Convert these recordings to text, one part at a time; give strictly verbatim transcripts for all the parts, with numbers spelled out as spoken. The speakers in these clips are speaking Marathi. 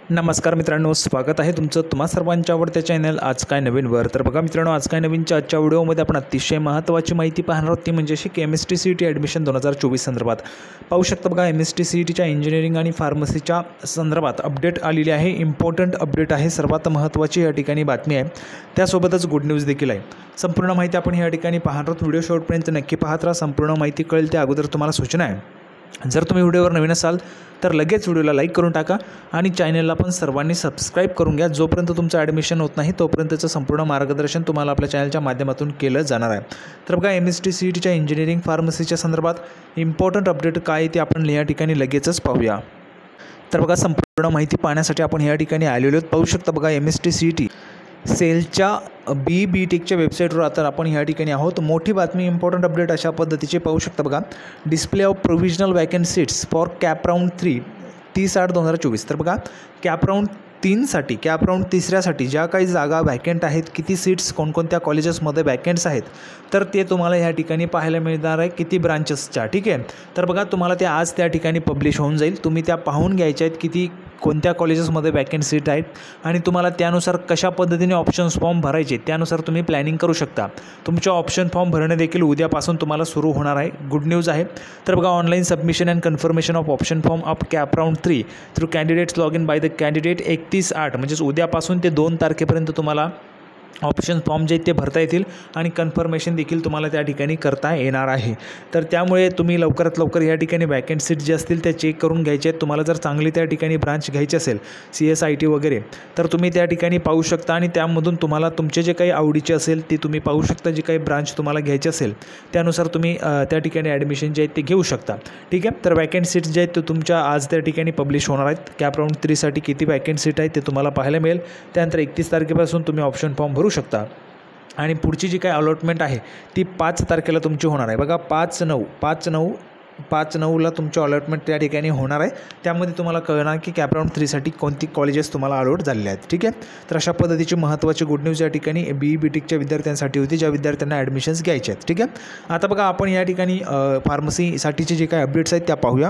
नमस्कार मित्रांनो, स्वागत आहे तुमचं तुम्हा सर्वांच्या आवडत्या चॅनल आज काय नवीनवर। तर बघा मित्रांनो, आज काय नवीनच्या आजच्या व्हिडिओमध्ये आपण अतिशय महत्त्वाची माहिती पाहणार आहोत, ती म्हणजे अशी की M S T C E T admission दोन हजार चोवीस संदर्भात पाहू शकता। बघा, M S T C E टीच्या इंजिनिअरिंग आणि फार्मसीच्या संदर्भात अपडेट आलेली आहे। इम्पॉर्टंट अपडेट आहे, सर्वात महत्त्वाची या ठिकाणी बातमी आहे, त्यासोबतच गुड न्यूज देखील आहे। संपूर्ण माहिती आपण या ठिकाणी पाहणार आहोत। व्हिडिओ शेवटपर्यंत नक्की पाहत राहा, संपूर्ण माहिती कळेल त्या अगोदर तुम्हाला सूचना आहे, जर तुम्ही व्हिडिओवर नवीन असाल तर लगेच व्हिडिओला लाईक करून टाका आणि चॅनलला पण सर्वांनी सबस्क्राईब करून घ्या। जोपर्यंत तुमचं ॲडमिशन होत नाही तोपर्यंतचं संपूर्ण मार्गदर्शन तुम्हाला आपल्या चॅनलच्या माध्यमातून केलं जाणार आहे। तर बघा, M S T C E टीच्या इंजिनिअरिंग फार्मसीच्या संदर्भात इम्पॉर्टंट अपडेट काय आहे ते आपण या ठिकाणी लगेचच पाहूया। तर बघा, संपूर्ण माहिती पाहण्यासाठी आपण या ठिकाणी आलेलो आहोत। पाहू शकता बघा, M S T C E T सेलच्या बी बी टेकच्या वेबसाईटवर आता आपण या ठिकाणी आहोत। मोठी बातमी, इम्पॉर्टंट अपडेट अशा पद्धतीचे पाहू शकता बघा। Display of provisional vacancy seats for CAP round three तीस आठ दोन हजार चोवीस। तर बघा, कॅप राऊंड तीनसाठी कॅप राऊंड तिसऱ्यासाठी ज्या काही जागा वॅकंट आहेत, किती सीट्स कोणकोणत्या कॉलेजेसमध्ये वॅकंट्स आहेत, तर ते तुम्हाला या ठिकाणी पाहायला मिळणार आहे किती ब्रांचेसच्या। ठीक आहे, तर बघा, तुम्हाला ते आज त्या ठिकाणी पब्लिश होऊन जाईल। तुम्ही त्या पाहून घ्यायच्या आहेत किती कोणत्या कॉलेजेसमध्ये वॅकंट सीट आहेत आणि तुम्हाला त्यानुसार कशा पद्धतीने ऑप्शन्स फॉर्म भरायचे त्यानुसार तुम्ही प्लॅनिंग करू शकता। तुमच्या ऑप्शन फॉर्म भरणे देखील उद्यापासून तुम्हाला सुरू होणार आहे, गुड न्यूज आहे। तर बघा, online submission and confirmation of option form of CAP round three through candidates log in by the candidate एकतीस आठ म्हणजेच उद्यापासून ते दोन तारखेपर्यंत तुम्हाला ऑप्शन फॉर्म जे ते भरता येतील आणि कन्फर्मेशन देखील तुम्हाला त्या ठिकाणी करता येणार आहे। तर त्यामुळे तुम्ही लवकरात लवकर या ठिकाणी वॅकंट सीट जे असतील त्या चेक करून घ्यायचे आहेत। तुम्हाला जर चांगली त्या ठिकाणी ब्रांच घ्यायची असेल, सी एस आय टी वगैरे, तर तुम्ही त्या ठिकाणी पाहू शकता आणि त्यामधून तुम्हाला तुमचे जे काही आवडीचे असेल ते तुम्ही पाहू शकता। जी काही ब्रांच तुम्हाला घ्यायची असेल त्यानुसार तुम्ही त्या ठिकाणी ॲडमिशन जे आहेत ते घेऊ शकता। ठीक आहे, तर वॅकंट सीट्स जे आहेत ते तुमच्या आज त्या ठिकाणी पब्लिश होणार आहेत। कॅप राऊंड थ्रीसाठी किती वॅकंट सीट आहेत ते तुम्हाला पाहायला मिळेल। त्यानंतर एकतीस तारखेपासून तुम्ही ऑप्शन फॉर्म भरू शकता आणि पुढची जी काही अलॉटमेंट आहे ती पाच तारखेला तुमची होणार आहे। बघा, पाच नऊ पाच नऊ पाच नऊला तुमची अलॉटमेंट त्या ठिकाणी होणार आहे। त्यामध्ये तुम्हाला कळणार की कॅप राऊंड थ्रीसाठी कोणती कॉलेजेस तुम्हाला अलॉट झालेले आहेत। ठीक आहे, तर अशा पद्धतीची महत्त्वाची गुड न्यूज या ठिकाणी बी बी टेकच्या विद्यार्थ्यांसाठी होती, ज्या विद्यार्थ्यांना ॲडमिशन्स घ्यायचे आहेत। ठीक आहे, आता बघा, आपण या ठिकाणी फार्मसीसाठीचे जे काही अपडेट्स आहेत त्या पाहूया।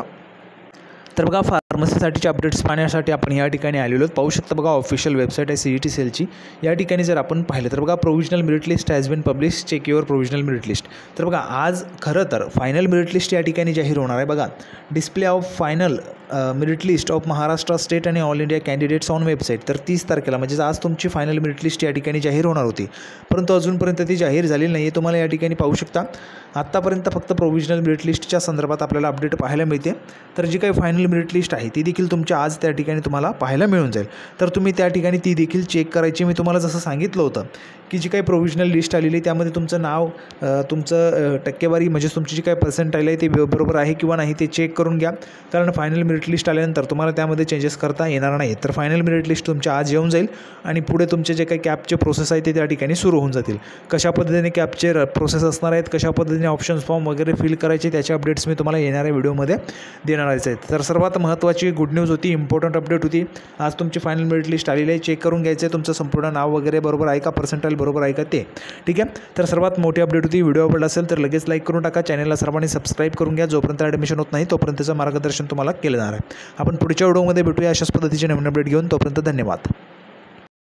तर बघा, फार्मसीसाठीचे अपडेट्स पाहण्यासाठी आपण या ठिकाणी आलेलो आहोत। पाहू शकता बघा, ऑफिशियल वेबसाईट आहे सी ई टी सेलची। या ठिकाणी जर आपण पाहिलं तर बघा, provisional merit list has been publish, check your provisional merit list. तर बघा, आज खरं तर फायनल मेरिट लिस्ट या ठिकाणी जाहीर होणार आहे। बघा, display of final merit list of Maharashtra state आणि all India candidates on website. तर तीस तारखेला म्हणजे आज तुमची फायनल मेरिट लिस्ट या ठिकाणी जाहीर होणार होती, परंतु अजूनपर्यंत ती जाहीर झालेली नाही आहे। तुम्हाला या ठिकाणी पाहू शकता, आत्तापर्यंत फक्त प्रोव्हिजनल मेरिट लिस्टच्या संदर्भात आपल्याला अपडेट पाहायला मिळते। तर जी काही फायनल मेरिट लिस्ट आहे ती देखील तुमच्या आज त्या ठिकाणी तुम्हाला पाहायला मिळून जाईल। तर तुम्ही त्या ठिकाणी ती देखील चेक करायची। मी तुम्हाला जसं सांगितलं होतं की जी काही प्रोव्हिजनल लिस्ट आलेली त्यामध्ये तुमचं नाव, तुमचं टक्केवारी म्हणजे तुमची जी काही पर्सेंटाईल आहे ते बरोबर आहे किंवा नाही ते चेक करून घ्या, कारण फायनल मेरिट लिस्ट आल्यानंतर तुम्हाला त्यामध्ये चेंजेस करता येणार नाही। तर फायनल मेरिट लिस्ट तुमच्या आज येऊन जाईल आणि पुढे तुमचे जे काही कॅपचे प्रोसेस आहे ते त्या ठिकाणी सुरू होऊन जातील। कशा पद्धतीने कॅपचे प्रोसेस असणार आहेत, कशा पद्धतीने ऑप्शन्स फॉर्म वगैरे फिल करायचे, त्याचे अपडेट्स मी तुम्हाला येणाऱ्या व्हिडिओमध्ये देणार आहेत। तर सर्वात महत्त्वाची गुड न्यूज होती, इम्पॉर्टंट अपडेट होती। आज तुमची फायनल मेरिट लिस्ट आलेली आहे, चेक करून घ्यायचं आहे तुमचं संपूर्ण नाव वगैरे बरोबर आहे का, पर्सेंटाईल बरोबर आहे का ते। ठीक आहे, तर सर्वात मोठी अपडेट होती। व्हिडिओ आवडला असेल तर लगेच लाईक करून टाका, चॅनलला सर्वांनी सबस्क्राईब करून घ्या। जोपर्यंत ॲडमिशन होत नाही तोपर्यंतचं मार्गदर्शन तुम्हाला केलं जाणार आहे। आपण पुढच्या व्हिडिओमध्ये भेटूया अशाच पद्धतीचे नवीन अपडेट घेऊन, तोपर्यंत धन्यवाद।